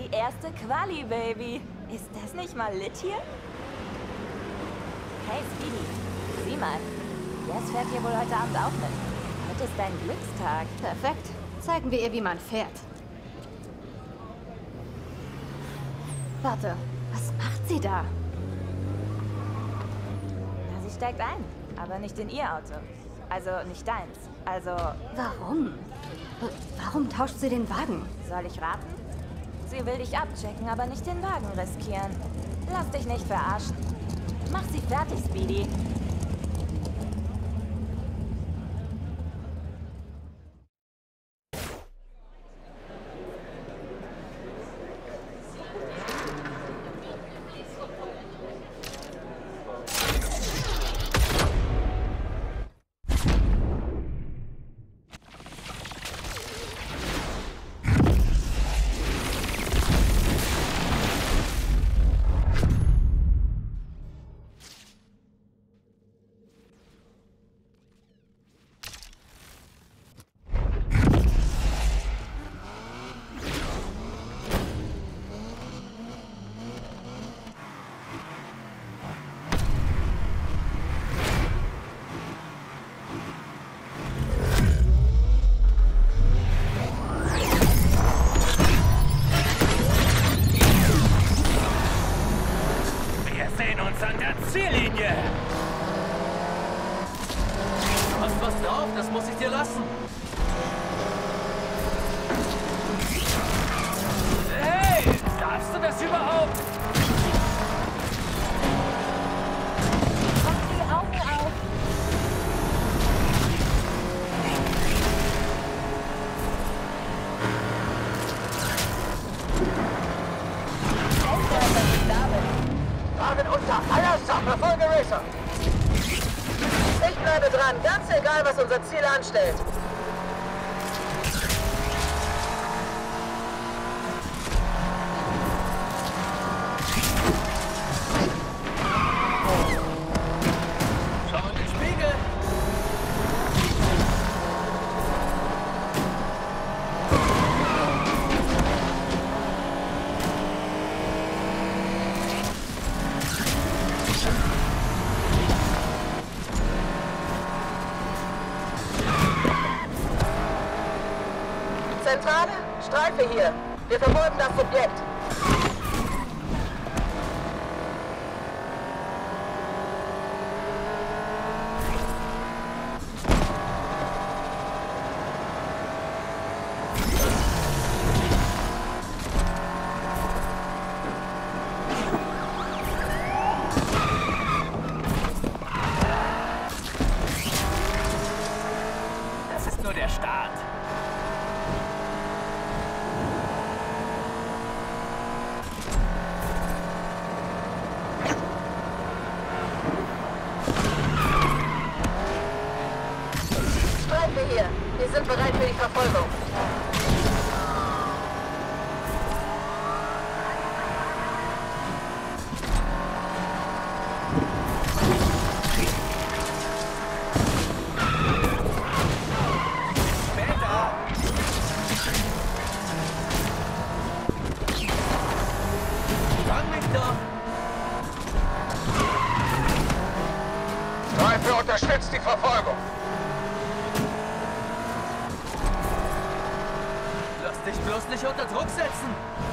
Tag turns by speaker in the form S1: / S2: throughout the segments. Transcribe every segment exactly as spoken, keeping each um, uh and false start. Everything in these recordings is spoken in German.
S1: Die erste Quali, Baby. Ist das nicht mal lit hier? Hey, Speedy. Sieh mal. Jess fährt hier wohl heute Abend auch mit. Heute ist dein Glückstag.
S2: Perfekt. Zeigen wir ihr, wie man fährt. Warte, was macht sie da?
S1: Na, sie steigt ein. Aber nicht in ihr Auto. Also nicht deins. Also...
S2: Warum? Warum tauscht sie den Wagen?
S1: Soll ich raten? Sie will dich abchecken, aber nicht den Wagen riskieren. Lass dich nicht verarschen. Mach sie fertig, Speedy.
S3: An der Ziellinie! Du hast was drauf, das muss ich dir lassen. Hey, darfst du das überhaupt?
S1: Mach die Augen auf!
S4: Wagen unter aller Sau, verfolge Racer! Ich bleibe dran, ganz egal, was unser Ziel anstellt.
S3: Schau in den Spiegel!
S4: Zentrale, Streife hier. Wir verfolgen das Subjekt.
S3: Das ist nur der Start.
S4: Streife hier. Wir sind bereit für die Verfolgung.
S3: Fang mich doch!
S4: Streife unterstützt die Verfolgung.
S3: Lass dich bloß nicht unter Druck setzen!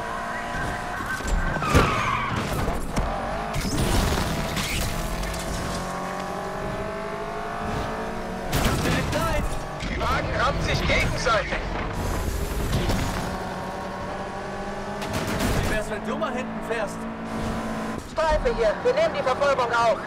S3: Direkt rein!
S4: Die Wagen rammen sich gegenseitig.
S3: Wie wär's, wenn du mal hinten fährst?
S4: Streife hier. Wir nehmen die Verfolgung auf.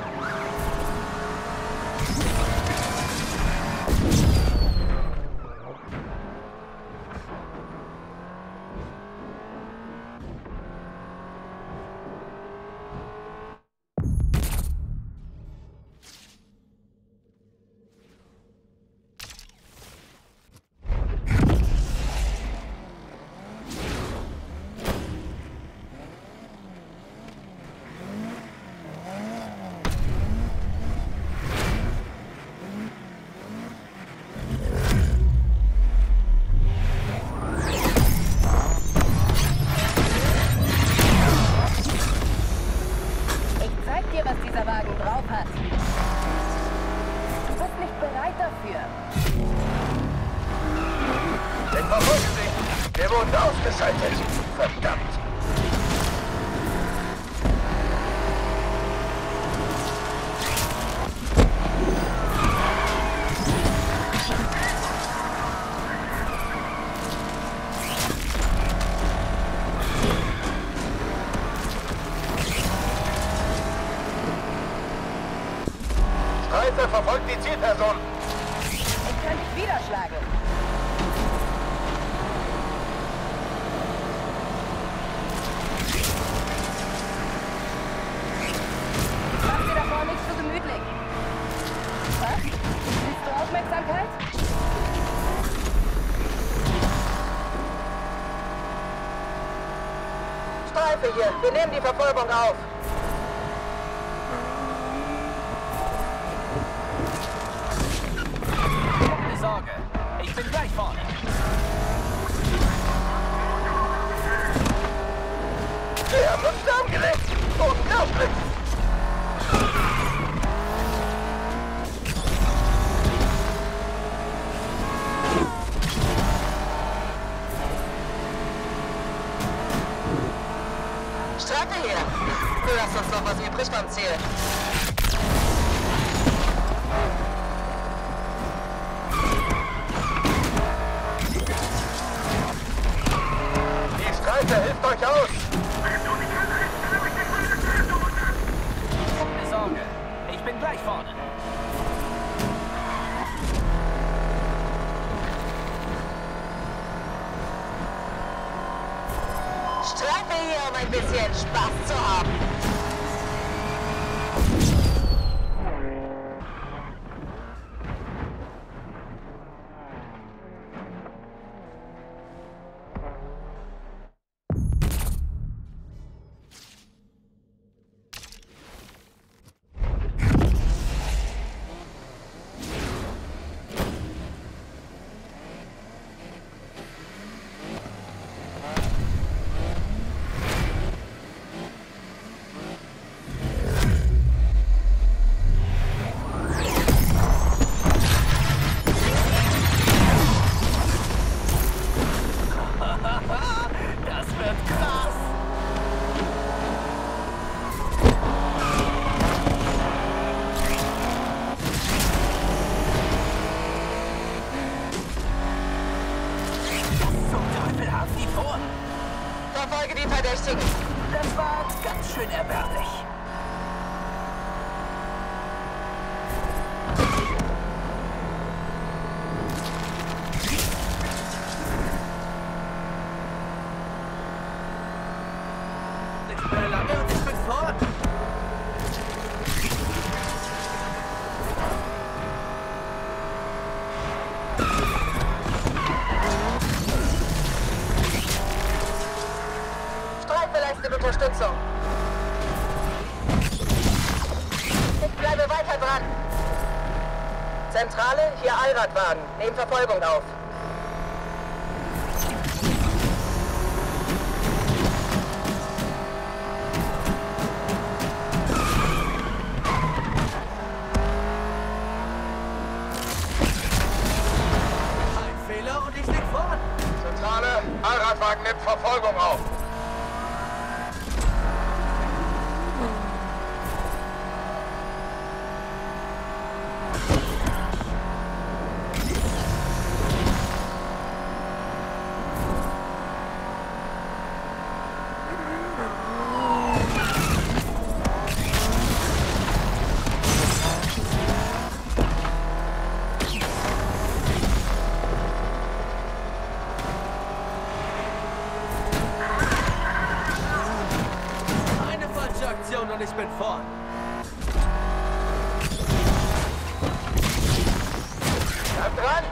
S1: dafür.
S4: Den verfolgen Sie! Wir wurden ausgeschaltet! Verdammt! Streife verfolgt die Zielperson!
S1: Ich kann dich wieder schlagen. Mach dir davor nicht so gemütlich. Was? Willst du Aufmerksamkeit?
S4: Streife hier! Wir nehmen die Verfolgung auf!
S3: Keine Sorge. Ich bin gleich vorne.
S4: Sie haben uns lahmgelegt! Unglaublich! Strecke hier! Du hast uns noch was übrig beim Ziel. Die Streife hilft euch aus!
S3: Keine Sorge. Ich bin gleich vorne.
S4: Streife hier, um ein bisschen Spaß zu haben.
S3: Das wird krass. Was zum Teufel haben die vor?
S4: Verfolge die Verdächtigen.
S3: Das war ganz schön erbärmlich. Nicht mehr lange und ich bin vorn.
S4: Streife leistet Unterstützung. Ich bleibe weiter dran. Zentrale, hier Allradwagen. Nehmen Verfolgung auf.
S3: Ein Fehler und ich lieg vorn.
S4: Zentrale, Allradwagen nimmt Verfolgung auf.
S3: Eine falsche Aktion und ich bin vorn.
S4: Bleib dran.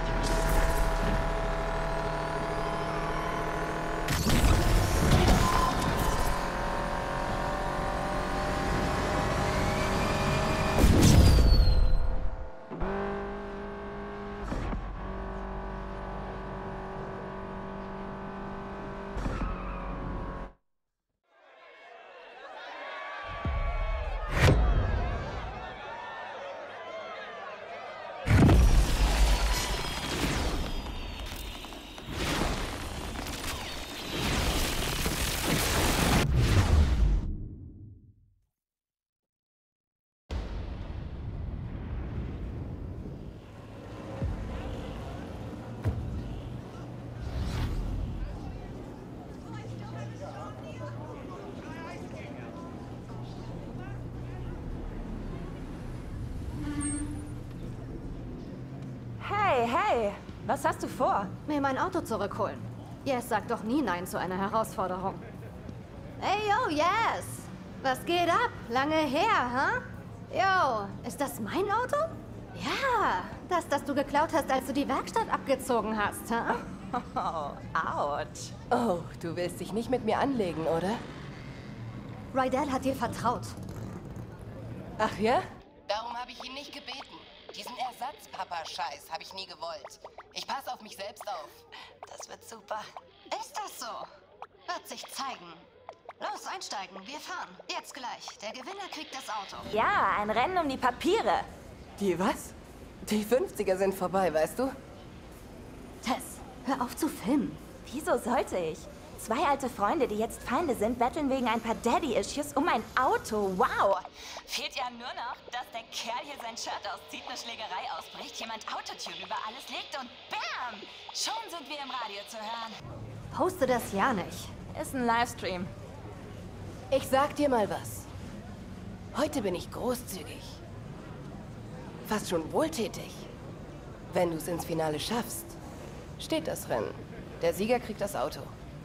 S1: Hey, hey! Was hast du vor?
S2: Mir mein Auto zurückholen. Yes sagt doch nie Nein zu einer Herausforderung. Hey, yo, Yes! Was geht ab? Lange her, ha? Huh? Yo, ist das mein Auto? Ja, das, das du geklaut hast, als du die Werkstatt abgezogen hast, ha? Huh?
S1: Oh, ouch.
S5: Oh, du willst dich nicht mit mir anlegen, oder?
S2: Rydell hat dir vertraut.
S5: Ach ja?
S6: Darum habe ich ihn nicht gebeten. Diesen Ersatzpapa-Scheiß habe ich nie gewollt. Ich passe auf mich selbst auf.
S7: Das wird super. Ist das so? Wird sich zeigen. Los, einsteigen. Wir fahren. Jetzt gleich. Der Gewinner kriegt das Auto.
S1: Ja, ein Rennen um die Papiere.
S5: Die was? Die fünfziger sind vorbei, weißt du?
S2: Tess, hör auf zu filmen.
S1: Wieso sollte ich? Zwei alte Freunde, die jetzt Feinde sind, betteln wegen ein paar Daddy-Issues um ein Auto. Wow! Fehlt ja nur noch, dass der Kerl hier sein Shirt auszieht, eine Schlägerei ausbricht, jemand Autotune über alles legt und BAM! Schon sind wir im Radio zu hören.
S2: Poste das ja nicht.
S1: Ist ein Livestream.
S5: Ich sag dir mal was. Heute bin ich großzügig. Fast schon wohltätig. Wenn du es ins Finale schaffst, steht das Rennen. Der Sieger kriegt das Auto.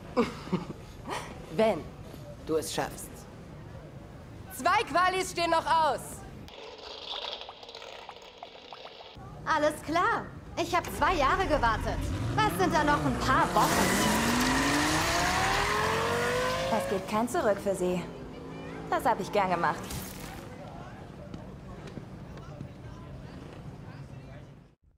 S5: Wenn du es schaffst. Zwei Qualis stehen noch aus.
S2: Alles klar. Ich habe zwei Jahre gewartet. Was sind da noch ein paar Wochen?
S1: Es gibt kein Zurück für sie. Das habe ich gern gemacht.